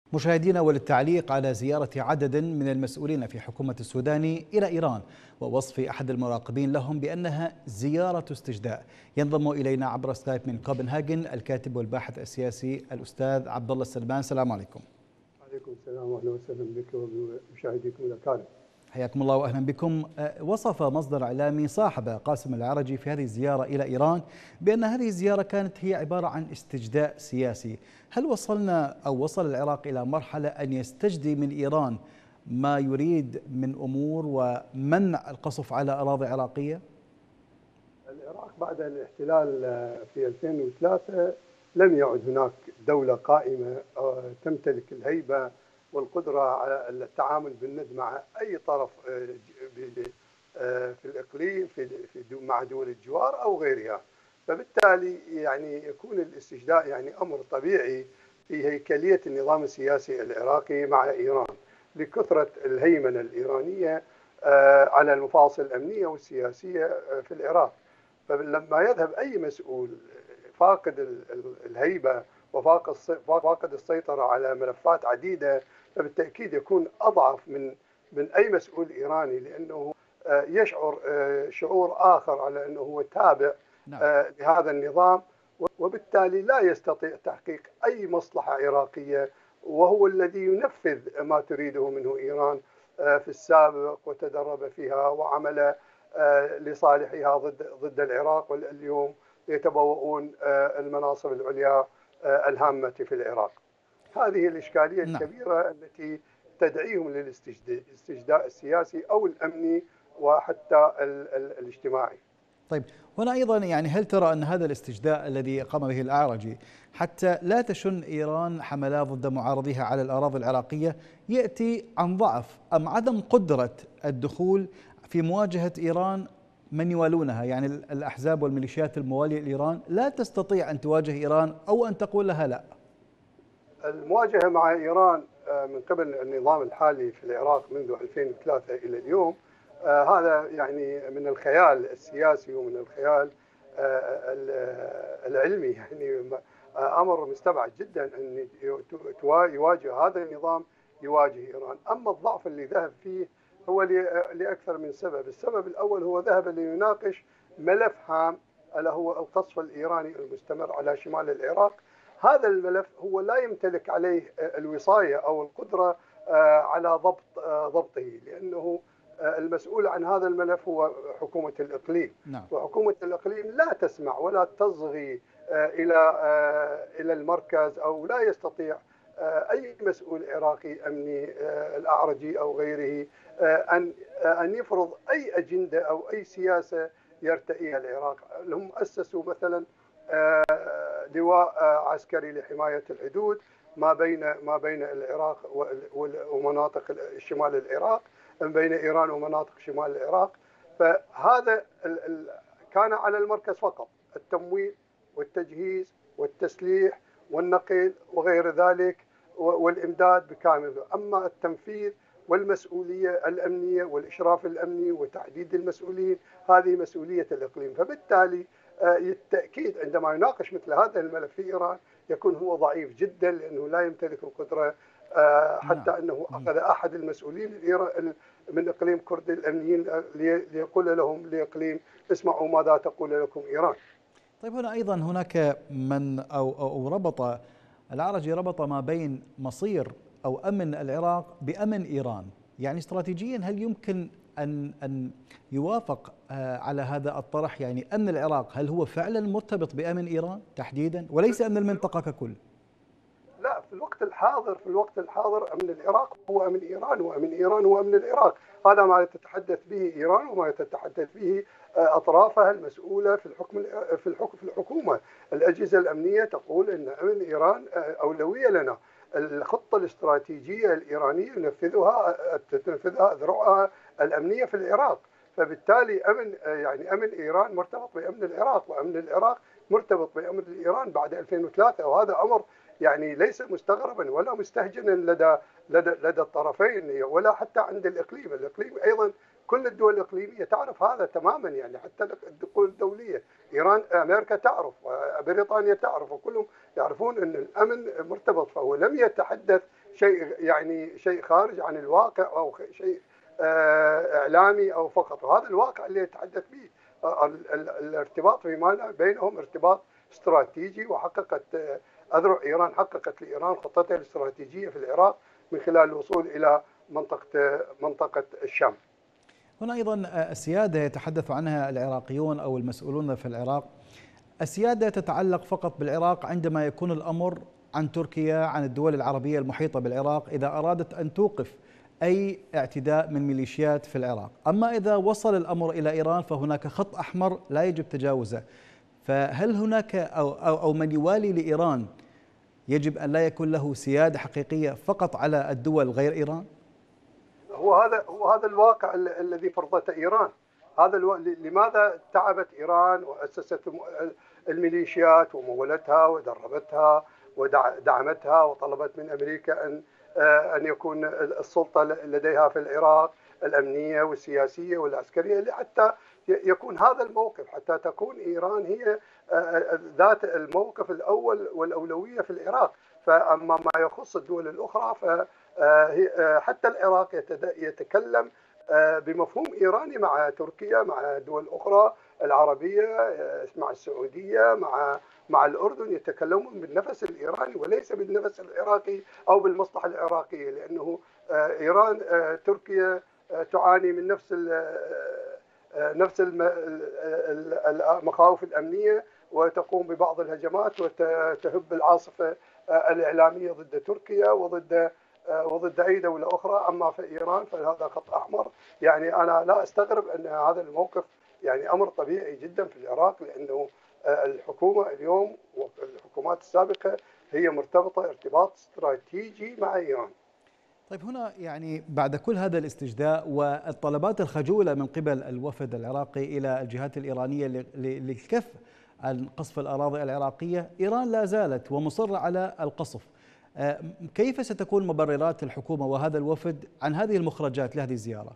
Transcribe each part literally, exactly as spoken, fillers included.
مشاهدينا، وللتعليق على زيارة عدد من المسؤولين في حكومة السودان إلى إيران ووصف أحد المراقبين لهم بأنها زيارة استجداء، ينضم إلينا عبر سكايب من كوبنهاجن الكاتب والباحث السياسي الأستاذ عبد الله السلمان. السلام عليكم. وعليكم السلام واهلا وسهلا بك وبمشاهديكم الاكارم. حياكم الله واهلا بكم. وصف مصدر اعلامي صاحب قاسم العرجي في هذه الزياره الى ايران بان هذه الزياره كانت هي عباره عن استجداء سياسي. هل وصلنا او وصل العراق الى مرحله ان يستجدي من ايران ما يريد من امور ومنع القصف على اراضي عراقيه؟ العراق بعد الاحتلال في ألفين وثلاثة لم يعد هناك دوله قائمه تمتلك الهيبه والقدره على التعامل بالند مع اي طرف في الاقليم في مع دول الجوار او غيرها، فبالتالي يعني يكون الاستجداء يعني امر طبيعي في هيكليه النظام السياسي العراقي مع ايران لكثره الهيمنه الايرانيه على المفاصل الامنيه والسياسيه في العراق. فلما يذهب اي مسؤول فاقد الهيبه وفاقد السيطره على ملفات عديده، فبالتاكيد يكون اضعف من من اي مسؤول ايراني، لانه يشعر شعور اخر على انه هو تابع لهذا النظام، وبالتالي لا يستطيع تحقيق اي مصلحه عراقيه، وهو الذي ينفذ ما تريده منه ايران في السابق وتدرب فيها وعمل لصالحها ضد ضد العراق، واليوم يتبوؤون المناصب العليا الهامة في العراق. هذه الإشكالية الكبيرة التي تدعيهم للاستجداء السياسي أو الأمني وحتى الاجتماعي. طيب، هنا أيضا يعني هل ترى أن هذا الاستجداء الذي قام به الأعرجي حتى لا تشن إيران حملات ضد معارضيها على الأراضي العراقية يأتي عن ضعف أم عدم قدرة الدخول في مواجهة إيران من يوالونها؟ يعني الأحزاب والميليشيات الموالية لإيران لا تستطيع أن تواجه إيران أو أن تقول لها لا. المواجهة مع إيران من قبل النظام الحالي في العراق منذ ألفين وثلاثة إلى اليوم هذا يعني من الخيال السياسي ومن الخيال العلمي، يعني أمر مستبعد جدا أن يواجه هذا النظام يواجه إيران. أما الضعف اللي ذهب فيه هو لأكثر من سبب. السبب الأول هو ذهب ليناقش ملف هام ألا هو القصف الإيراني المستمر على شمال العراق. هذا الملف هو لا يمتلك عليه الوصاية أو القدرة على ضبط ضبطه، لأنه المسؤول عن هذا الملف هو حكومة الإقليم. نعم. وحكومة الإقليم لا تسمع ولا تصغي إلى إلى المركز، أو لا يستطيع أي مسؤول عراقي أمني الأعرجي أو غيره أن أن يفرض أي أجندة أو أي سياسة يرتئيها العراق. هم أسسوا مثلا لواء عسكري لحماية الحدود ما بين ما بين العراق ومناطق شمال العراق، بين إيران ومناطق شمال العراق. فهذا كان على المركز فقط التمويل والتجهيز والتسليح والنقل وغير ذلك والإمداد بكامل. أما التنفيذ والمسؤولية الأمنية والإشراف الأمني وتحديد المسؤولين هذه مسؤولية الإقليم. فبالتالي بالتأكيد عندما يناقش مثل هذا الملف في إيران يكون هو ضعيف جدا، لأنه لا يمتلك القدرة حتى أنه أخذ أحد المسؤولين من إقليم كرد الأمنيين ليقول لهم لإقليم اسمعوا ماذا تقول لكم إيران. طيب، هنا أيضا هناك من أو, أو ربط العرجي ربط ما بين مصير أو أمن العراق بأمن إيران. يعني استراتيجيا هل يمكن أن أن يوافق على هذا الطرح؟ يعني أمن العراق هل هو فعلا مرتبط بأمن إيران تحديدا وليس أمن المنطقة ككل؟ لا، في الوقت الحاضر في الوقت الحاضر أمن العراق هو أمن إيران، وأمن إيران هو أمن العراق. هذا ما تتحدث به إيران وما تتحدث به أطرافها المسؤولة في الحكم في الحكم في الحكومة. الأجهزة الأمنية تقول أن أمن إيران أولوية لنا. الخطة الاستراتيجية الإيرانية تنفذها تنفذها أذرعها الأمنية في العراق. فبالتالي أمن يعني أمن إيران مرتبط بأمن العراق، وأمن العراق مرتبط بأمن إيران بعد ألفين وثلاثة، وهذا أمر يعني ليس مستغربا ولا مستهجنا لدى لدى لدى الطرفين ولا حتى عند الإقليم. الإقليم أيضا كل الدول الإقليمية تعرف هذا تماما، يعني حتى الدول الدولية إيران أمريكا تعرف وبريطانيا تعرف وكلهم يعرفون أن الأمن مرتبط. فهو لم يتحدث شيء يعني شيء خارج عن الواقع أو شيء إعلامي أو فقط. وهذا الواقع اللي يتحدث به. الارتباط فيما بينهم ارتباط استراتيجي، وحققت أذرع إيران حققت لإيران خطتها الاستراتيجية في العراق من خلال الوصول إلى منطقة منطقة الشام. هنا أيضا السيادة يتحدث عنها العراقيون أو المسؤولون في العراق، السيادة تتعلق فقط بالعراق عندما يكون الأمر عن تركيا، عن الدول العربية المحيطة بالعراق، إذا أرادت أن توقف أي اعتداء من ميليشيات في العراق. أما إذا وصل الأمر إلى إيران فهناك خط أحمر لا يجب تجاوزه. فهل هناك أو, أو, أو من يوالي لإيران يجب أن لا يكون له سيادة حقيقية فقط على الدول غير إيران؟ هو هذا هو هذا الواقع الذي فرضته إيران. هذا الو... لماذا تعبت إيران وأسست الميليشيات ومولتها ودربتها ودعمتها وطلبت من أمريكا أن أن يكون السلطة لديها في العراق الأمنية والسياسية والعسكرية، حتى يكون هذا الموقف، حتى تكون إيران هي ذات الموقف الأول والأولوية في العراق. فأما ما يخص الدول الأخرى فحتى العراق يتكلم بمفهوم إيراني مع تركيا، مع دول أخرى العربية، مع السعودية، مع مع الأردن، يتكلمون بالنفس الإيراني وليس بالنفس العراقي أو بالمصلحة العراقية. لأنه إيران تركيا تعاني من نفس نفس المخاوف الأمنية، وتقوم ببعض الهجمات وتهب العاصفة الإعلامية ضد تركيا وضد وضد أي دولة أخرى. أما في إيران فهذا خط أحمر. يعني أنا لا أستغرب أن هذا الموقف يعني أمر طبيعي جدا في العراق، لأنه الحكومة اليوم والحكومات السابقة هي مرتبطة ارتباط استراتيجي مع إيران. طيب هنا يعني بعد كل هذا الاستجداء والطلبات الخجولة من قبل الوفد العراقي إلى الجهات الإيرانية للكف عن قصف الأراضي العراقية، إيران لا زالت ومصرة على القصف. كيف ستكون مبررات الحكومة وهذا الوفد عن هذه المخرجات لهذه الزيارة؟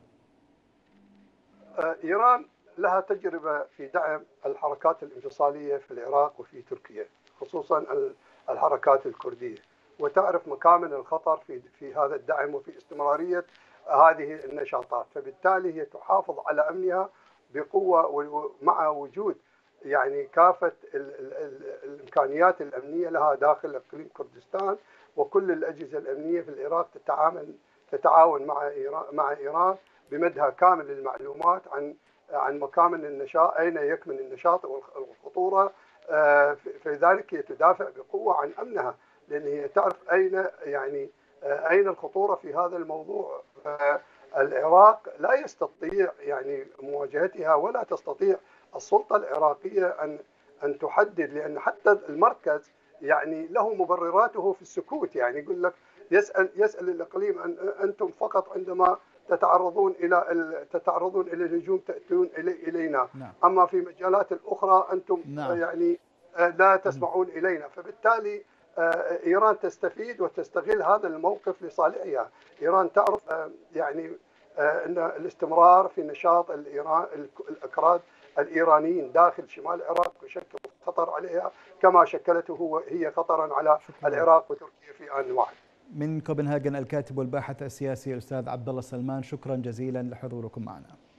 إيران لها تجربة في دعم الحركات الانفصالية في العراق وفي تركيا، خصوصا الحركات الكردية، وتعرف مكامن الخطر في في هذا الدعم وفي استمرارية هذه النشاطات. فبالتالي هي تحافظ على أمنها بقوة، مع وجود يعني كافة الإمكانيات الأمنية لها داخل إقليم كردستان. وكل الأجهزة الأمنية في العراق تتعامل تتعاون مع إيران مع إيران بمدها كامل المعلومات عن عن مكامن النشاط، أين يكمن النشاط والخطورة. فلذلك هي تدافع بقوة عن أمنها، لأن هي تعرف أين يعني أين الخطورة في هذا الموضوع. العراق لا يستطيع يعني مواجهتها، ولا تستطيع السلطة العراقية أن أن تحدد، لأن حتى المركز يعني له مبرراته في السكوت. يعني يقول لك يسأل يسأل الإقليم أن أنتم فقط عندما تتعرضون إلى تتعرضون إلى الهجوم تأتون إلي إلينا، نعم. أما في مجالات الأخرى أنتم نعم. يعني لا تسمعون إلينا. فبالتالي إيران تستفيد وتستغل هذا الموقف لصالحها. إيران تعرف يعني أن الاستمرار في نشاط الإيران الأكراد الإيرانيين داخل شمال العراق يشكل خطر عليها، كما شكلته هي خطرا على شكرا. العراق وتركيا في آن واحد. من كوبنهاجن الكاتب والباحث السياسي الأستاذ عبد الله سلمان، شكرا جزيلا لحضوركم معنا.